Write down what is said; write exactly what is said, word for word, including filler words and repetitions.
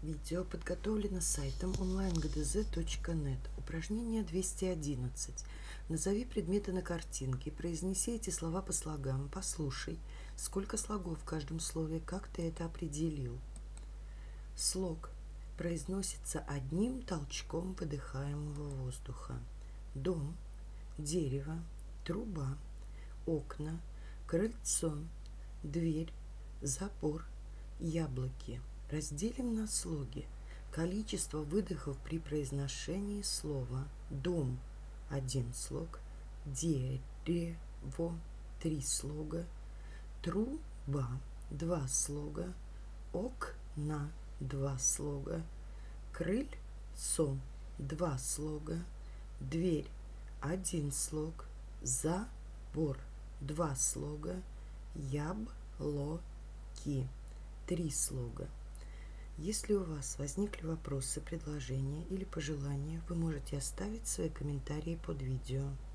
Видео подготовлено сайтом онлайн гэ дэ зэ точка нет. Упражнение двести одиннадцать. Назови предметы на картинке, произнеси эти слова по слогам, послушай, сколько слогов в каждом слове, как ты это определил. Слог произносится одним толчком выдыхаемого воздуха. Дом, дерево, труба, окна, крыльцо, дверь, забор, яблоки. Разделим на слоги. Количество выдохов при произношении слова дом – один слог, дерево – три слога, труба – два слога, окна – два слога, крыльцо – два слога, дверь – один слог, забор – два слога, яблоки – три слога. Если у вас возникли вопросы, предложения или пожелания, вы можете оставить свои комментарии под видео.